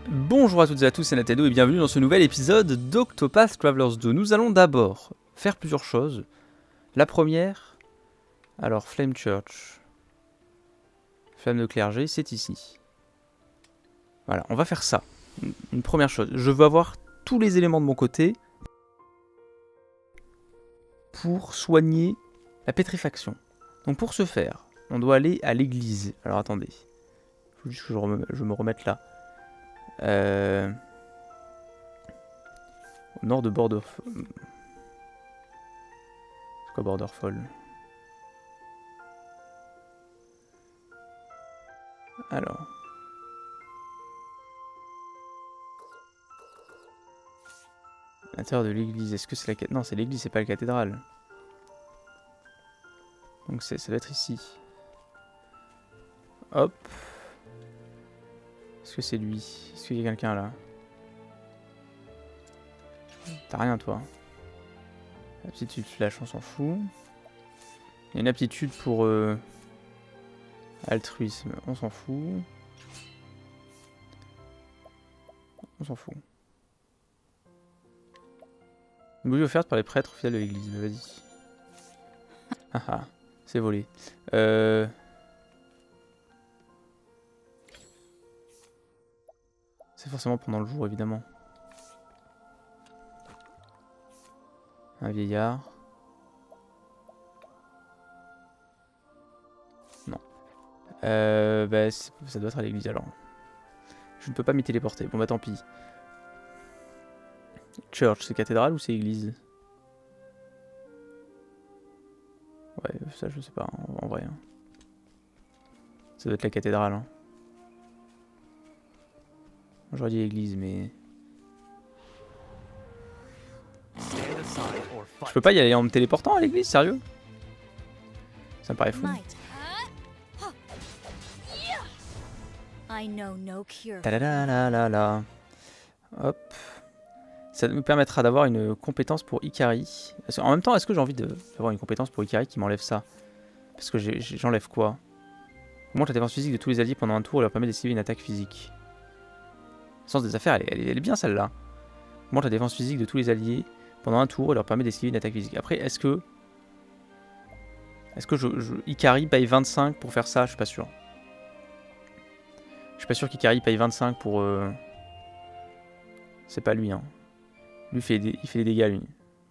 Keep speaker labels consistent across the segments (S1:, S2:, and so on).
S1: Bonjour à toutes et à tous, c'est Natado et bienvenue dans ce nouvel épisode d'Octopath Travelers 2. Nous allons d'abord faire plusieurs choses. La première, alors Flame Church, Flamme de clergé, c'est ici. Voilà, on va faire ça. Une première chose, je veux avoir tous les éléments de mon côté pour soigner la pétrifaction. Donc pour ce faire, on doit aller à l'église. Alors attendez, il faut juste que je me remette là. Au nord de Borderfall. C'est quoi Borderfall? Alors. L'intérieur de l'église. Est-ce que c'est la cathédrale? Non, c'est l'église, c'est pas la cathédrale. Donc ça va être ici. Hop. Est-ce que c'est lui? Est-ce qu'il y a quelqu'un là? T'as rien toi. Aptitude flash, on s'en fout. Il y a une aptitude pour altruisme, on s'en fout. On s'en fout. Une bougie offerte par les prêtres fidèles de l'église, vas-y. Ah ah, c'est volé. C'est forcément pendant le jour, évidemment. Un vieillard. Non. Bah, ça doit être à l'église alors. Je ne peux pas m'y téléporter. Bon bah tant pis. Church, c'est cathédrale ou c'est église? Ouais, ça je sais pas en vrai. Hein. Ça doit être la cathédrale. Hein. J'aurais dit église, mais... Je peux pas y aller en me téléportant à l'église, sérieux? Ça me paraît fou. Tadadadadada. Hop. Ça nous permettra d'avoir une compétence pour Ikari. En même temps, est-ce que j'ai envie d'avoir une compétence pour Ikari qui m'enlève ça? Parce que j'enlève quoi? Augmente la défense physique de tous les alliés pendant un tour et leur permet d'esquiver une attaque physique. Le sens des affaires, elle est bien celle-là. Augmente la défense physique de tous les alliés pendant un tour et leur permet d'esquiver une attaque physique. Après, est-ce que Ikari paye 25 pour faire ça? Je suis pas sûr. Je suis pas sûr qu'Ikari paye 25 pour... C'est pas lui, hein. Lui, il fait des dégâts, lui.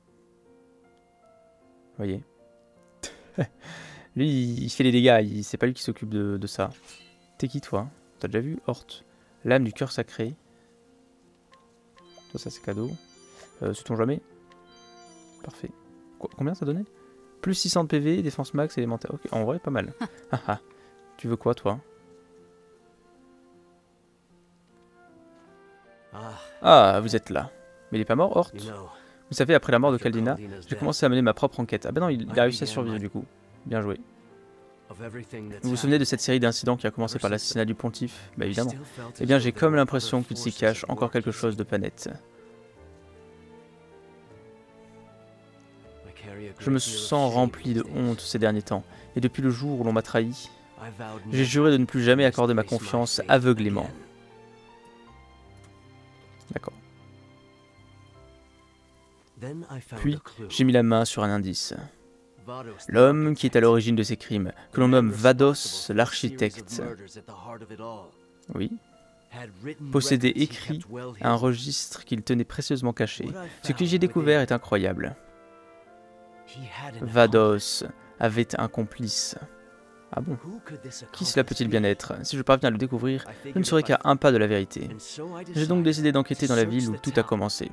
S1: Vous voyez. Lui, il fait les dégâts, c'est pas lui qui s'occupe de ça. T'es qui, toi? T'as déjà vu Hort? L'âme du cœur sacré. Toi, ça, c'est cadeau. Sait-on jamais? Parfait. Combien ça donnait? Plus 600 de PV, défense max, élémentaire. Ok, en vrai, pas mal. Tu veux quoi, toi? Ah, vous êtes là. Mais il est pas mort, Hort? Vous savez, après la mort de Caldina, j'ai commencé à mener ma propre enquête. Ah bah non, il a réussi à survivre du coup. Bien joué. Vous vous souvenez de cette série d'incidents qui a commencé par l'assassinat du pontife? Bah évidemment. Eh bien, j'ai comme l'impression qu'il s'y cache encore quelque chose de pas net. Je me sens rempli de honte ces derniers temps, et depuis le jour où l'on m'a trahi, j'ai juré de ne plus jamais accorder ma confiance aveuglément. D'accord. Puis, j'ai mis la main sur un indice. L'homme qui est à l'origine de ces crimes, que l'on nomme Vados l'architecte. Oui. Possédait écrit un registre qu'il tenait précieusement caché. Ce que j'ai découvert est incroyable. Vados avait un complice. Ah bon? Qui cela peut-il bien être? Si je parviens à le découvrir, je ne serai qu'à un pas de la vérité. J'ai donc décidé d'enquêter dans la ville où tout a commencé.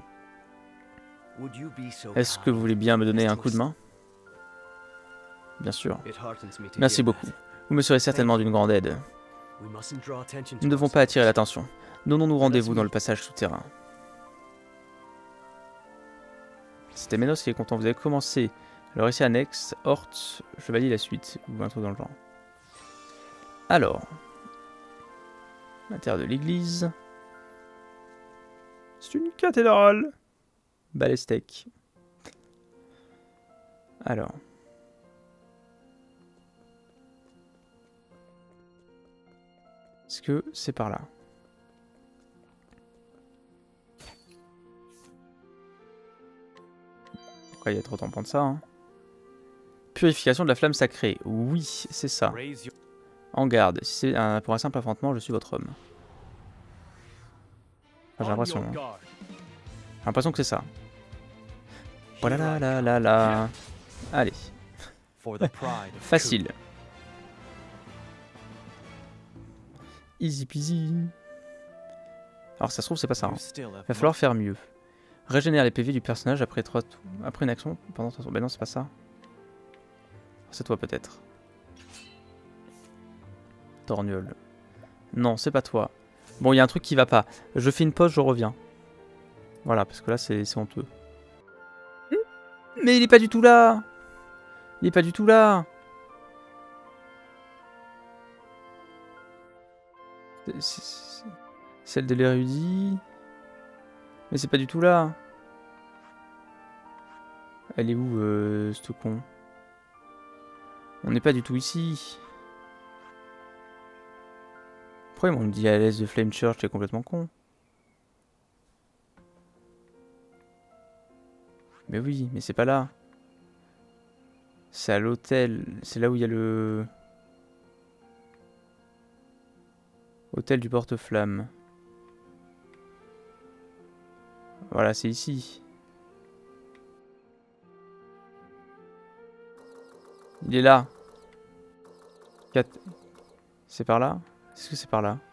S1: Est-ce que vous voulez bien me donner un coup de main? Bien sûr. Merci beaucoup. Vous me serez certainement d'une grande aide. Nous ne devons pas attirer l'attention. Donnons-nous rendez-vous dans le passage souterrain. C'était Ménos qui est content. Vous avez commencé le récit annexe, Hort, Chevalier la suite, ou un truc dans le genre. Alors, l'intérieur de l'église. C'est une cathédrale. Balestec. Alors. Est-ce que c'est par là? après, il y a trop de temps pour ça. Hein. Purification de la flamme sacrée. Oui, c'est ça. En garde. Si c'est pour un simple affrontement, je suis votre homme. Enfin, j'ai l'impression. Hein. J'ai l'impression que c'est ça. Voilà là là là là. Allez. Facile. Easy peasy. Alors ça se trouve c'est pas ça. Hein. Il va falloir faire mieux. Régénérer les PV du personnage après une action pendant 3 tours. Ben non c'est pas ça. C'est toi peut-être. Torgnole. Non c'est pas toi. Bon il y a un truc qui va pas. Je fais une pause, je reviens. Voilà parce que là c'est honteux. Mais il est pas du tout là. Il est pas du tout là. Celle de l'érudit. Mais c'est pas du tout là. Elle est où, ce con? On n'est pas du tout ici. Pourquoi on me dit à l'aise de Flame Church? C'est complètement con. Mais oui, mais c'est pas là. C'est à l'hôtel. C'est là où il y a le... Hôtel du porte-flamme. Voilà, c'est ici. Il est là. C'est par là? Est-ce que c'est par là?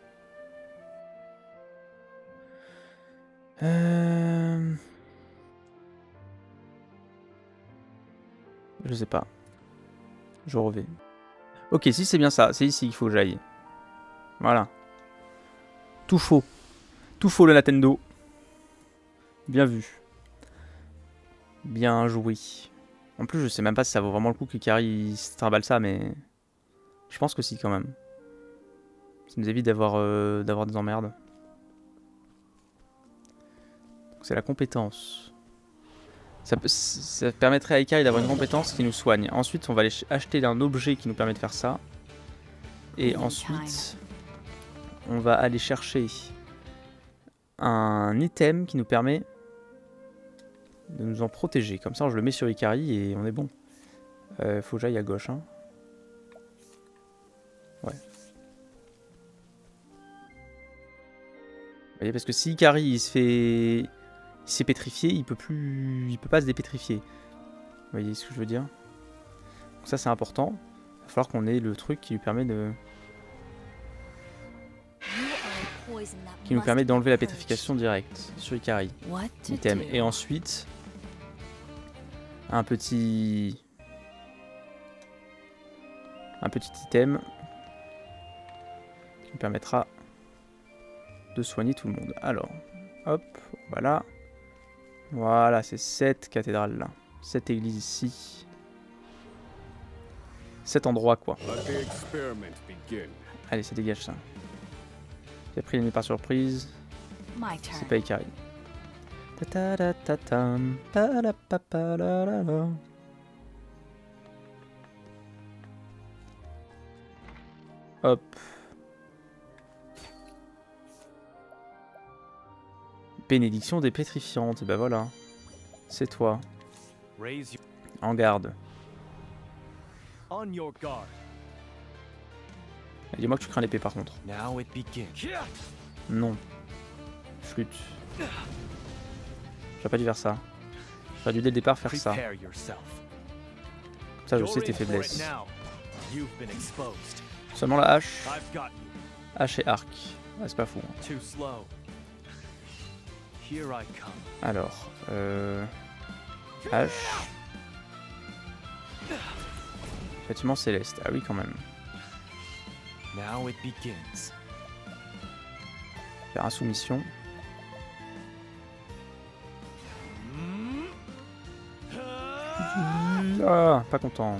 S1: Je sais pas. Je reviens. Ok, si c'est bien ça. C'est ici qu'il faut que j'aille. Voilà. Tout faux. Tout faux le Nintendo. Bien vu. Bien joué. En plus, je sais même pas si ça vaut vraiment le coup qu'Ikari se trimballe ça, mais... Je pense que si, quand même. Ça nous évite d'avoir des emmerdes. C'est la compétence. Ça permettrait à Ikari d'avoir une compétence qui nous soigne. Ensuite, on va aller acheter un objet qui nous permet de faire ça. Et ensuite, on va aller chercher un item qui nous permet de nous en protéger. Comme ça, je le mets sur Ikari et on est bon. Faut que j'aille à gauche. Hein. Ouais. Vous voyez, parce que si Ikari il s'est pétrifié, il peut pas se dépétrifier. Vous voyez ce que je veux dire? Donc ça c'est important. Il va falloir qu'on ait le truc qui lui permet de... qui nous permet d'enlever la pétrification directe sur Ikari. Item. Et ensuite, un petit item qui nous permettra de soigner tout le monde. Alors, hop, voilà. Voilà, c'est cette cathédrale là. Cette église ici. Cet endroit quoi. Allez, ça dégage ça. J'ai pris l'ennemi par surprise. C'est pas Ikari. Hop. Bénédiction des pétrifiantes. Et ben voilà. C'est toi. En garde. Dis-moi que tu crains l'épée par contre. Non. Flûte. J'aurais pas dû faire ça. J'aurais dû dès le départ faire ça. Comme ça je sais tes faiblesses. Seulement la hache. Hache et arc. Ah, c'est pas fou. Hein. Alors. Hache. Bâtiment céleste. Ah oui quand même. Faire insoumission. Ah, pas content.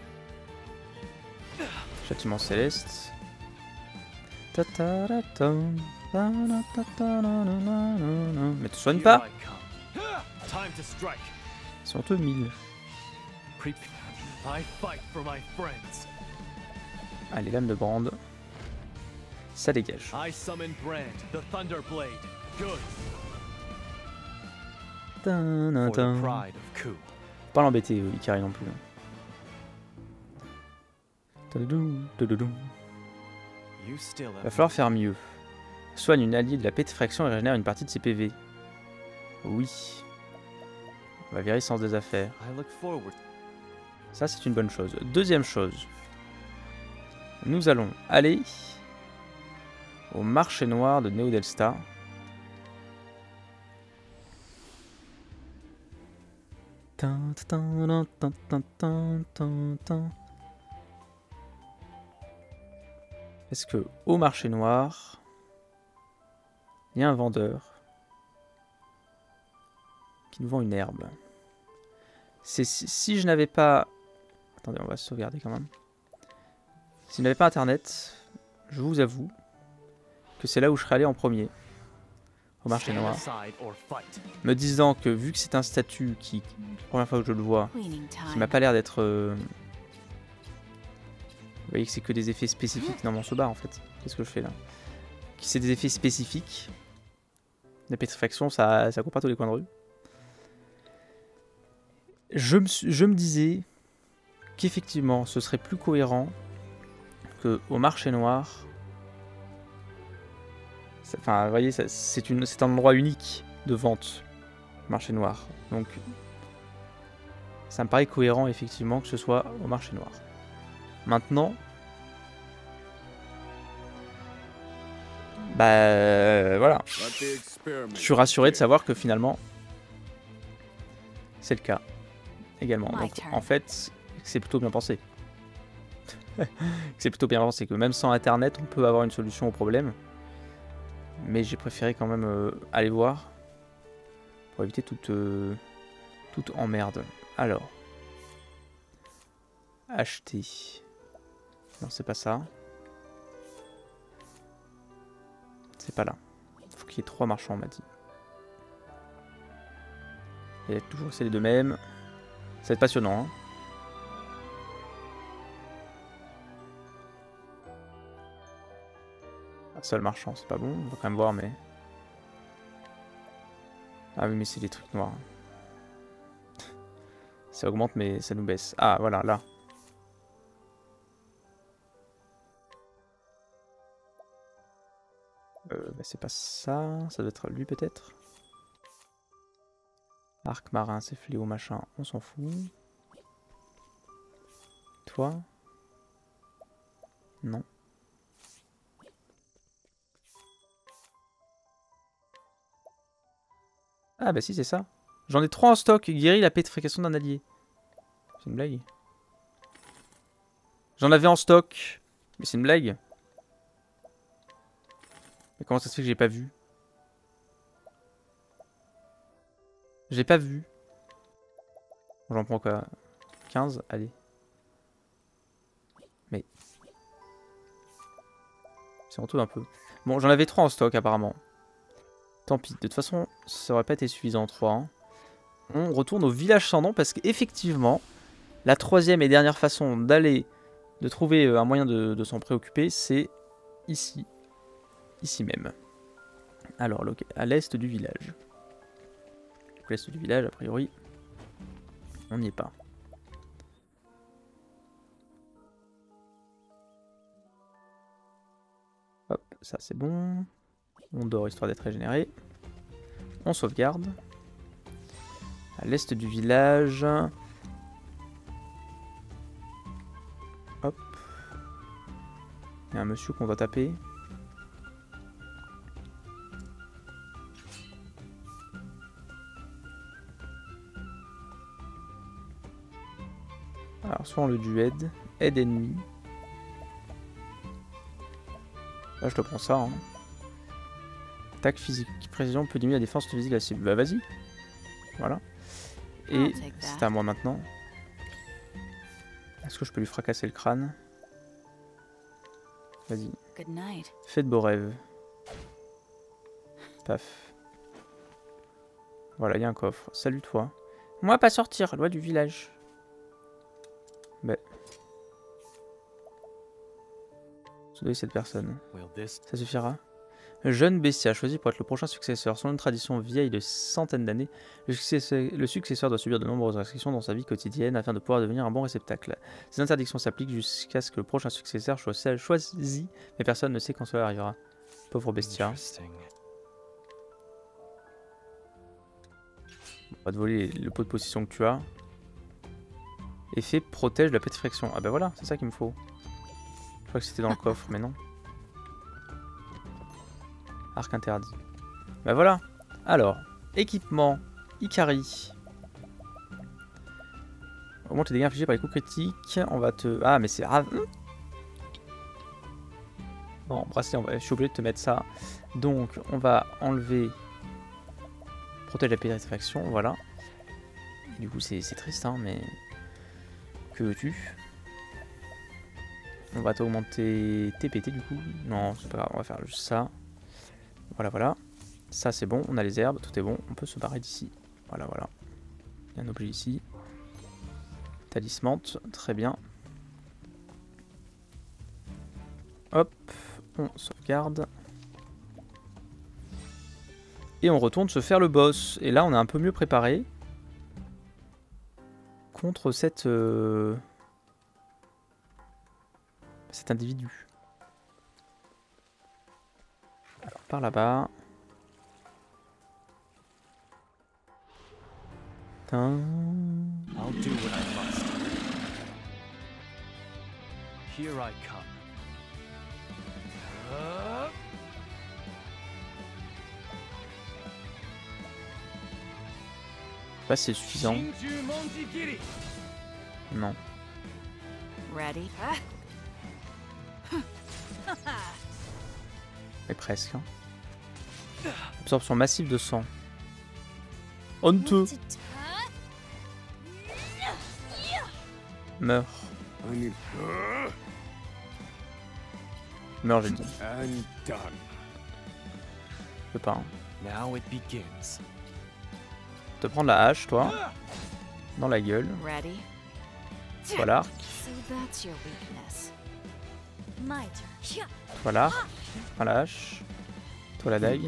S1: Châtiment céleste. Mais tu soignes pas. C'est honteux 1000. Allez, lame de Brand. Ça dégage. Faut pas l'embêter, Ikari non plus. Va falloir faire mieux. Soigne une alliée de la pétrifaction et régénère une partie de ses PV. Oui. On va virer sens des affaires. Ça, c'est une bonne chose. Deuxième chose. Nous allons aller au marché noir de Neo Delstar. Est-ce que au marché noir, il y a un vendeur qui nous vend une herbe? Si je n'avais pas... Attendez, on va se sauvegarder quand même. Si je n'avais pas internet, je vous avoue que c'est là où je serais allé en premier. Au marché noir. Me disant que vu que c'est un statut qui, la première fois que je le vois, qui m'a pas l'air d'être... Vous voyez que c'est que des effets spécifiques. Non, mais on se barre en fait. Qu'est-ce que je fais là? Qui c'est des effets spécifiques. La pétrifaction, ça court pas tous les coins de rue. Je me disais qu'effectivement, ce serait plus cohérent que au marché noir. Enfin, vous voyez, c'est un endroit unique de vente, marché noir. Donc, ça me paraît cohérent effectivement que ce soit au marché noir. Maintenant, bah voilà. Je suis rassuré de savoir que finalement, c'est le cas également. Donc, en fait, c'est plutôt bien pensé. C'est plutôt bien pensé que même sans internet, on peut avoir une solution au problème. Mais j'ai préféré quand même aller voir pour éviter toute emmerde. Alors, acheter. Non, c'est pas ça. C'est pas là. Faut qu'il y ait 3 marchands, on m'a dit. Et toujours c'est les deux mêmes. Ça va être passionnant. Hein. Un seul marchand, c'est pas bon. On va quand même voir, mais... Ah oui, mais c'est des trucs noirs. Ça augmente, mais ça nous baisse. Ah, voilà, là. Bah, c'est pas ça. Ça doit être lui, peut-être. Arc marin, c'est fléau, machin. On s'en fout. Toi? Non. Ah bah si, c'est ça. J'en ai 3 en stock. Guérit la pétrification d'un allié. C'est une blague. J'en avais en stock. Mais c'est une blague. Mais comment ça se fait que j'ai pas vu? J'ai pas vu. J'en prends quoi? 15? Allez. Mais... c'est honteux un peu. Bon, j'en avais 3 en stock apparemment. Tant pis. De toute façon, ça aurait pas été suffisant 3. Hein. On retourne au village sans nom parce qu'effectivement, la troisième et dernière façon d'aller, de trouver un moyen de s'en préoccuper, c'est ici. Ici même. Alors, à l'est du village. L'est du village, a priori, on n'y est pas. Hop, ça c'est bon. On dort histoire d'être régénéré. On sauvegarde. À l'est du village. Hop. Il y a un monsieur qu'on doit taper. Alors soit on le duède. Aide ennemi. Là je te prends ça. Hein. Attaque physique. Précision peut diminuer la défense physique de la cible. Bah vas-y. Voilà. Et c'est à moi maintenant. Est-ce que je peux lui fracasser le crâne? Vas-y. Fais de beaux rêves. Paf. Voilà, il y a un coffre. Salut toi. Moi pas sortir, loi du village. Mais... soudoyer cette personne. Ça suffira. Jeune bestia choisi pour être le prochain successeur. Selon une tradition vieille de centaines d'années, le successeur doit subir de nombreuses restrictions dans sa vie quotidienne afin de pouvoir devenir un bon réceptacle. Ces interdictions s'appliquent jusqu'à ce que le prochain successeur soit choisi, mais personne ne sait quand cela arrivera. Pauvre bestia. On va te voler le pot de possession que tu as. Effet protège de la pétrification. Ah bah voilà, c'est ça qu'il me faut. Je crois que c'était dans le coffre, mais non. Arc interdit. Bah voilà. Alors, équipement, Ikari. Augmente les dégâts infligés par les coups critiques. On va te... Ah mais c'est grave. Bon, bracelet, je suis obligé de te mettre ça. Donc, on va enlever... Protège la pétrification, voilà. Et du coup, c'est triste, hein, mais... Que veux-tu? On va t'augmenter TPT du coup. Non, c'est pas grave, on va faire juste ça. Voilà, voilà. Ça, c'est bon, on a les herbes, tout est bon. On peut se barrer d'ici. Voilà, voilà. Il y a un objet ici. Talisman, très bien. Hop, on sauvegarde. Et on retourne se faire le boss. Et là, on est un peu mieux préparé. Contre cet individu. Alors, par là-bas.
S2: I'll do what I must. Here I come.
S1: Pas si c'est suffisant. Non.
S3: Ready?
S1: Mais presque. Absorption massive de sang. Honteux. Meurs. Meurs, j'ai dit. Je peux pas. Hein.
S2: Now it begins.
S1: Te prendre la hache, toi. Dans la gueule.
S3: Ready?
S1: Toi l'arc.
S3: So that's your weakness. My turn.
S1: Toi l'arc. Prends la hache. Toi la dague.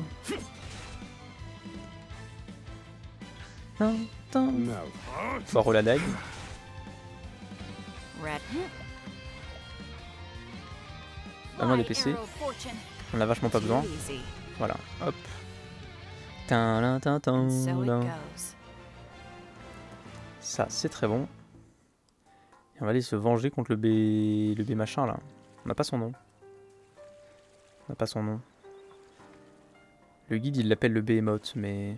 S1: Toi la dague. Vraiment des PC. On a vachement pas besoin. Voilà, hop. Ça, c'est très bon. Et on va aller se venger contre le B machin là. On n'a pas son nom. On n'a pas son nom. Le guide il l'appelle le Behemoth, mais...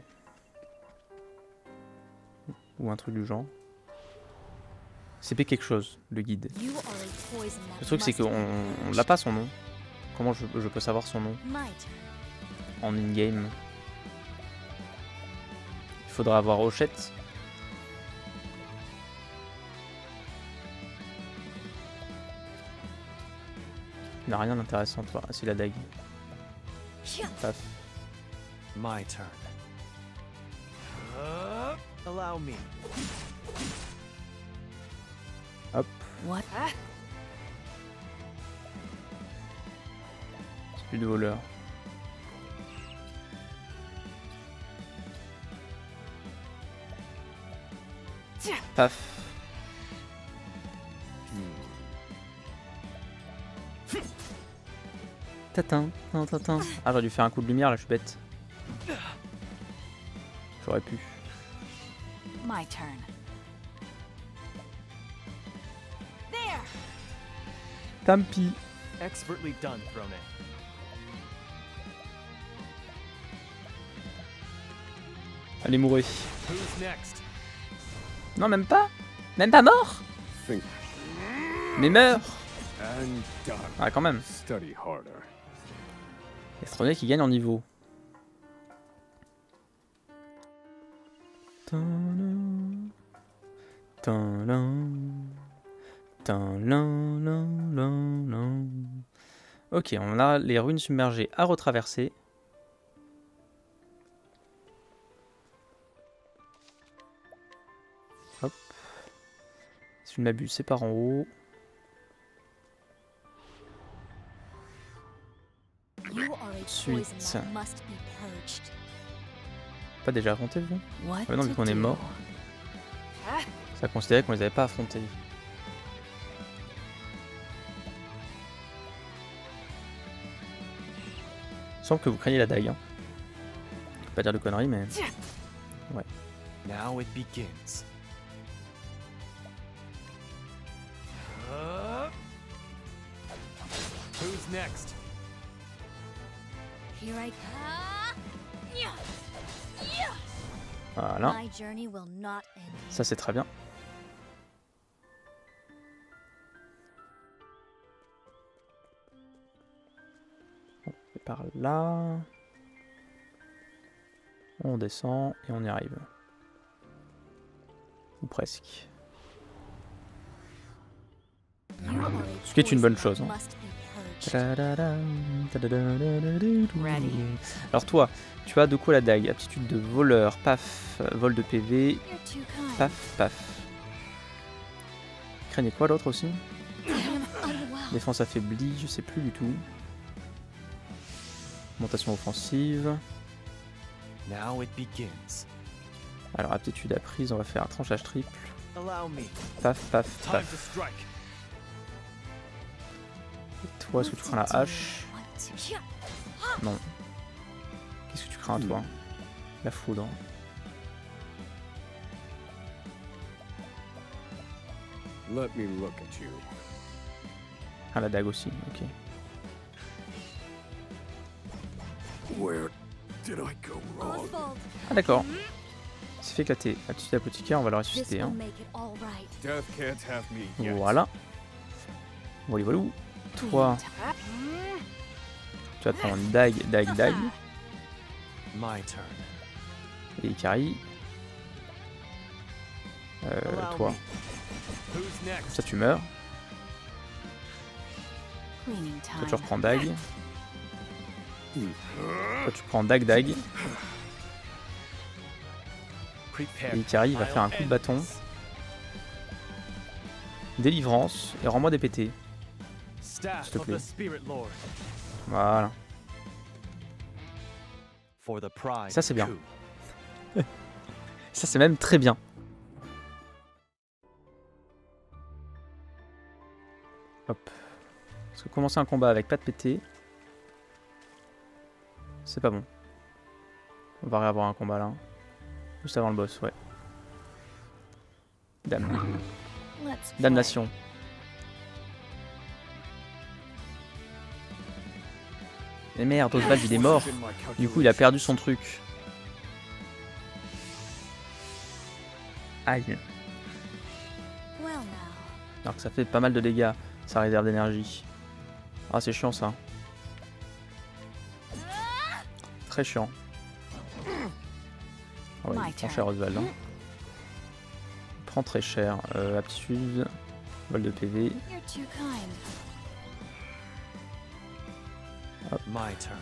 S1: Ou un truc du genre. CP quelque chose, le guide. Le truc c'est qu'on l'a pas son nom. Comment je peux savoir son nom en in-game? Il faudra avoir Hochette. Il n'a rien d'intéressant toi. Ah, c'est la dague. Paf.
S2: My turn. Allow me.
S1: Hop.
S3: What?
S1: C'est plus de voleur. Paf. Tatin, tatin. Ah, j'aurais dû faire un coup de lumière là, je suis bête. J'aurais pu.
S3: My turn. There.
S1: Tant pis.
S2: Expertly done, Throne.
S1: Allez, mourir.
S2: Who's next?
S1: Non, même pas. Même pas mort. Mais meurs. Ah, quand même. Astroné qui gagne en niveau. Ok, on a les ruines submergées à retraverser. Hop. Si je ne m'abuse, c'est par en haut.
S3: You You are a
S1: Suite.
S3: poison that must be purged.
S1: Pas déjà affronté vous?
S3: What
S1: Ah bah non, vu
S3: to
S1: qu'on est
S3: do?
S1: mort. Ça considérait qu'on les avait pas affrontés. Il semble que vous craignez la dague. Hein. Je vais pas dire de conneries, mais...
S2: Now it begins. Who's next?
S3: Here I
S1: Voilà,
S3: My journey will not end.
S1: ça c'est très bien. On fait par là. On descend et on y arrive. Ou presque.
S3: You are a
S1: Ce qui est une bonne
S3: poison
S1: chose,
S3: that
S1: hein.
S3: must be purged.
S1: Tadadadam, tadadadadadadadou.
S3: Ready.
S1: Alors toi, tu as de quoi la dague? Aptitude de voleur, paf, vol de PV,
S3: You're too kind.
S1: paf, paf. Craignez quoi l'autre aussi?
S3: I am unwell.
S1: Défense affaiblie, je sais plus du tout. Montation offensive.
S2: Now it begins.
S1: Alors aptitude apprise, on va faire un tranchage triple.
S2: Allow me.
S1: Paf, paf,
S2: Time
S1: paf.
S2: to strike.
S1: Et toi, est-ce que tu crains la hache?
S3: What to-
S1: Non. Qu'est-ce que tu crains toi? La foudre.
S4: Let me look at you.
S1: Ah, la dague aussi, ok.
S4: Where did I go wrong?
S3: Oswald,
S1: Ah d'accord. Il s'est fait éclater. Aptitude apothicaire, on va le
S3: this
S1: ressusciter.
S3: will
S1: Hein.
S3: make it all right.
S4: Death can't have me yet.
S1: Voilà. Voilà, voilà. Toi, tu vas te prendre une dague, dague, dague.
S2: My turn.
S1: Et Ikari.
S2: Allow
S1: Toi,
S2: me. Who's next?
S1: ça tu meurs.
S3: Cleaning
S1: Toi
S3: time.
S1: tu reprends dague. Toi tu prends dague, dague.
S2: Prepare.
S1: Et Ikari va
S2: I'll
S1: faire un coup de
S2: end
S1: bâton.
S2: this.
S1: Délivrance. Et rends-moi des pétés.
S2: Staff
S1: S'il te
S2: of
S1: plaît.
S2: the Spirit Lord.
S1: Voilà.
S2: For the pride.
S1: Ça, c'est bien.
S2: coup.
S1: Ça c'est même très bien. Hop. Parce que commencer un combat avec pas de pété, c'est pas bon. On va réavoir un combat là. Juste avant le boss, ouais. Dame.
S3: Let's play.
S1: Damnation. Mais merde, Oswald il est mort. Du coup il a perdu son truc. Aïe.
S3: Well now.
S1: Alors que ça fait pas mal de dégâts, sa réserve d'énergie. Ah c'est chiant ça. Très chiant. Ah ouais, il prend cher Oswald. Hein. Il prend très cher. Aptitude, vol de PV.
S3: You're too kind.
S2: My turn.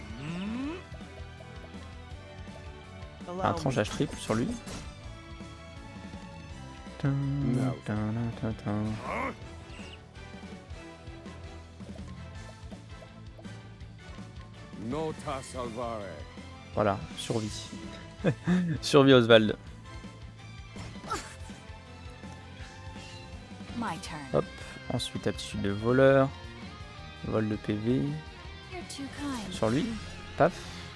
S1: Un
S2: Allow me.
S1: tranchage triple sur lui.
S4: Nota salvare.
S1: Voilà, survie. Survie Oswald.
S3: My turn.
S1: Hop. Ensuite aptitude de voleur. Vol de PV.
S3: You're too kind.
S1: Sur lui. Paf.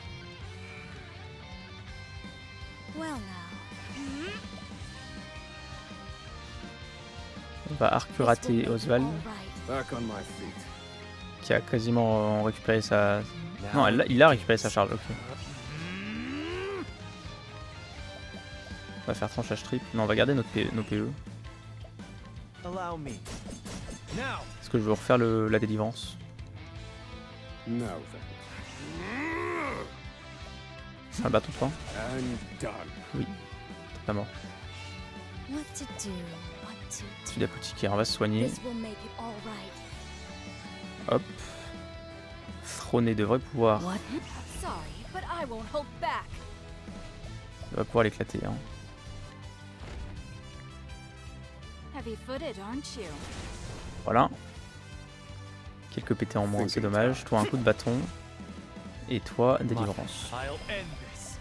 S3: Well now.
S1: On va arc
S3: This will
S1: rater
S3: make it
S1: Oswald.
S3: all right.
S4: Back on my feet.
S1: Qui a quasiment récupéré sa...
S2: Now
S1: Non,
S2: it
S1: il a récupéré sa charge, ok. On va faire tranchage triple. Non, on va garder nos PE.
S2: Allow me. Now.
S1: Parce que je veux refaire la délivrance.
S4: Now then.
S1: C'est un bâton de pain.
S4: And done.
S1: T'es pas mort.
S3: What to do? What to
S1: Petit
S3: do?
S1: d'apothicaire, on va se soigner.
S3: This will make it all right.
S1: Hop. Throné devrait pouvoir,
S3: What? Sorry, but I won't hold back.
S1: devrait pouvoir l'éclater. Hein.
S3: Heavy-footed, aren't you?
S1: Voilà. Quelques pétés en moins, c'est dommage. Toi, un coup de bâton. Et toi, délivrance.
S2: I'll end this.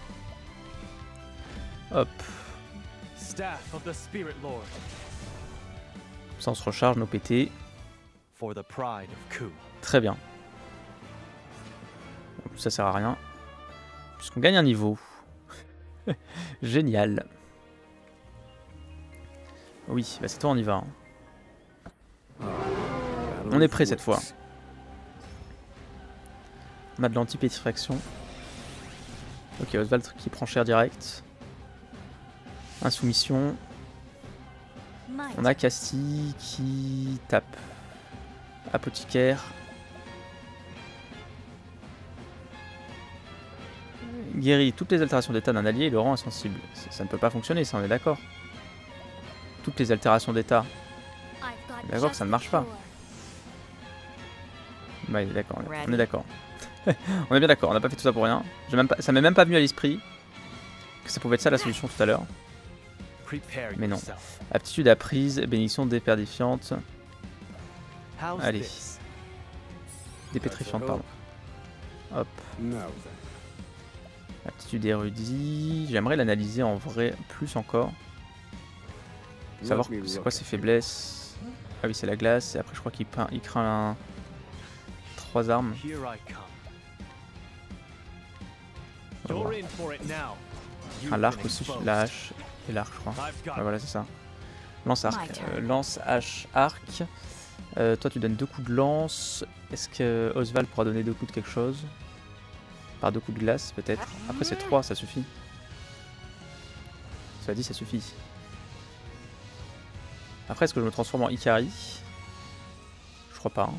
S1: Hop.
S2: Staff of the Spirit Lord.
S1: Ça, on se recharge nos PT.
S2: For the pride of Ku.
S1: Très bien. Bon, ça sert à rien. Puisqu'on gagne un niveau. Génial. Oui, bah c'est toi, on y va. Hein. On est prêt cette fois. On a de l'anti-pétrifaction. Ok, Oswald qui prend cher direct. Insoumission.
S3: My
S1: On a Casti qui tape. Apothicaire. Guérit toutes les altérations d'état d'un allié et le rend insensible. Ça ne peut pas fonctionner, ça, on est d'accord. Toutes les altérations d'état.
S3: I've got
S1: D'accord que ça ne marche pas.
S3: cure.
S1: Ouais, d'accord, on est d'accord. On est bien d'accord, on n'a pas fait tout ça pour rien. Ça m'est même pas venu à l'esprit que ça pouvait être ça la solution tout à l'heure.
S2: Prepare
S1: Mais non.
S2: yourself.
S1: Aptitude apprise, bénédiction déperdifiante.
S2: How's
S1: Allez.
S2: this?
S1: Dépétrifiante, pardon. Hop.
S4: Now then.
S1: Aptitude érudit. J'aimerais l'analyser en vrai plus encore. Savoir c'est quoi ses faiblesses. Ah oui, c'est la glace. Et après, je crois qu'il craint 3 armes.
S2: Here I come.
S1: On va voir.
S2: You're in for it now. You've
S1: Un l'arc
S2: been
S1: aussi,
S2: exposed.
S1: la hache et l'arc, je crois.
S2: I've got
S1: Ouais, voilà, c'est ça. Lance
S3: My
S1: arc.
S3: turn.
S1: Lance hache arc. Toi, tu donnes 2 coups de lance. Est-ce que Oswald pourra donner 2 coups de quelque chose? Par 2 coups de glace, peut-être. Après, c'est 3, ça suffit. Cela dit, ça suffit. Après, est-ce que je me transforme en Ikari? Je crois pas. Hein.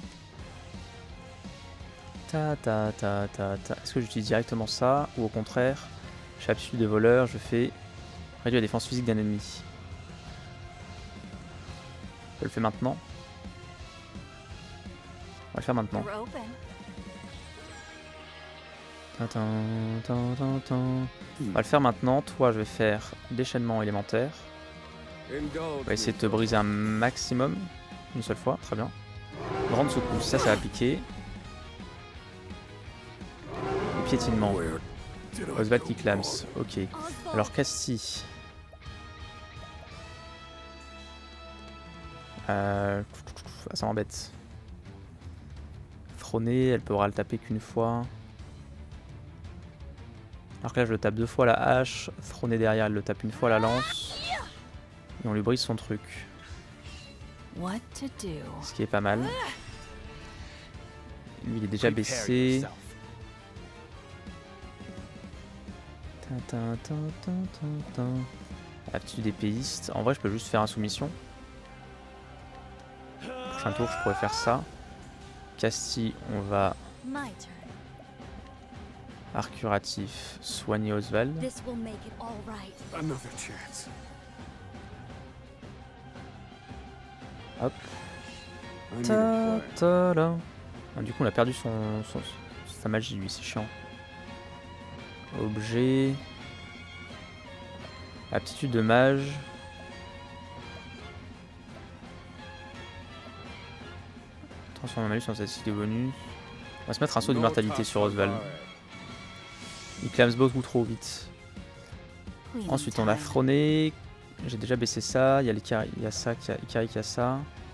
S1: Est-ce que j'utilise directement ça? Ou au contraire, j'ai aptitude de voleur, je fais réduire la défense physique d'un ennemi. Je le fais maintenant. On va le faire maintenant.
S3: You're open.
S1: On va le faire maintenant. Toi, je vais faire déchaînement élémentaire. On va essayer de te briser un maximum. Une seule fois, très bien. Grande secousse, ça va piquer. Et piétinement. Oswald qui clams, ok. Alors Casti. Ça m'embête. Frôner, elle pourra le taper qu'une fois. Alors que là je le tape 2 fois la hache. Frôner derrière, elle le tape une fois la lance. Et on lui brise son truc.
S3: What to do?
S1: Ce qui est pas mal. Lui il est déjà
S2: Prepare
S1: baissé.
S2: yourself.
S1: Aptitude épéiste. En vrai je peux juste faire insoumission. Prochain tour je pourrais faire ça. Casti, on va
S3: My turn.
S1: arc curatif, soigner Oswald.
S3: This will make it all right.
S4: Another chance.
S1: Hop.
S4: I need a plan.
S1: Ta-ta-da. Ah, du coup on a perdu sa magie lui, c'est chiant. Objet. Aptitude de mage. Transforme un malus en statistique de bonus. On va se mettre un saut d'immortalité sur Oswald. Il clame beaucoup trop vite.
S3: Cleaning
S1: Ensuite on a
S3: time.
S1: frôné. J'ai déjà baissé ça. Il y a l'Ikari, il y a ça, Ikari qui a ça.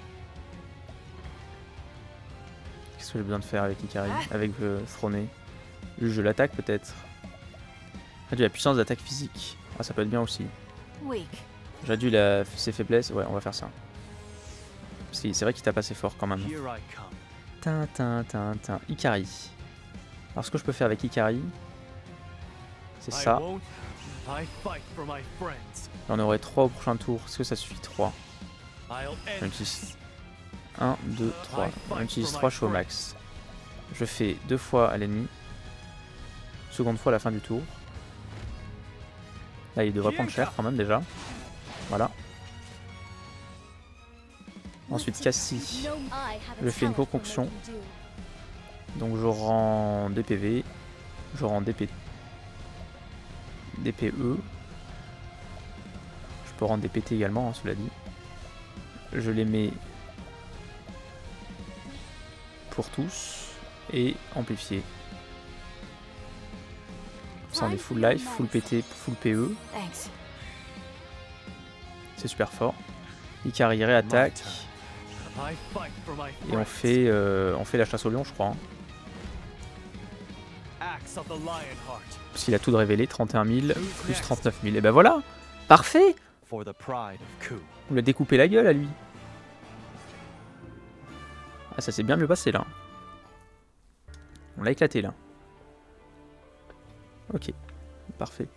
S1: Qu'est-ce que j'ai besoin de faire avec Ikari? Avec frôné. Juste je l'attaque peut-être. Réduit la puissance d'attaque physique. Ah, ça peut être bien aussi.
S3: Weak.
S1: Réduit ses faiblesses. Ouais, on va faire ça. Parce que c'est vrai qu'il tape assez fort quand même.
S2: Here I come.
S1: Ikari. Alors ce que je peux faire avec Ikari, c'est
S2: I
S1: ça.
S2: won't. I fight for my friends.
S1: Là, on aurait 3 au prochain tour. Est-ce que ça suffit 3?
S2: I'll
S1: On
S2: end
S1: utilise 1, 2, 3. On utilise 3, je suis au max. Je fais 2 fois à l'ennemi. Seconde fois à la fin du tour. Là, il devrait prendre cher quand même déjà. Voilà. Ensuite, Casti. Je fais une concoction. Donc, je rends DPV. Je rends DPE. Je peux rendre des PT également, hein, cela dit. Je les mets pour tous et amplifier. Ça on est full life, full PT, full PE.
S3: Thanks.
S1: C'est super fort. Ikari réattaque.
S2: I fight for my
S1: Et on fait la chasse au lion, je crois. Hein.
S2: Axe of the Lionheart.
S1: Parce qu'il a tout de révélé, 31 000 plus 39 000. Et ben voilà, parfait.
S2: For the pride of Ku.
S1: On lui a découpé la gueule à lui. Ah, ça s'est bien mieux passé là. On l'a éclaté là. Ok, parfait.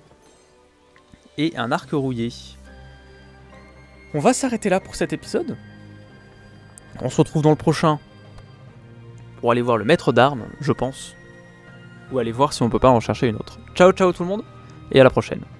S1: Et un arc rouillé. On va s'arrêter là pour cet épisode. On se retrouve dans le prochain pour aller voir le maître d'armes, je pense. Ou aller voir si on peut pas en chercher une autre. Ciao ciao tout le monde et à la prochaine.